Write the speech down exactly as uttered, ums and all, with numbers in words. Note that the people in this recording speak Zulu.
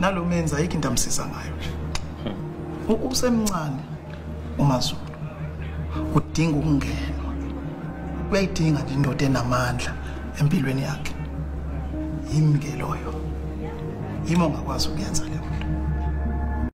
nalo menza ayikho into amsiza ngayo nje usemncane uMaZulu udinga ukungena uyayidinga nje indoda enamandla empilweni yakhe yimi ke loyo yimo ongakwazi ukuyenza le nto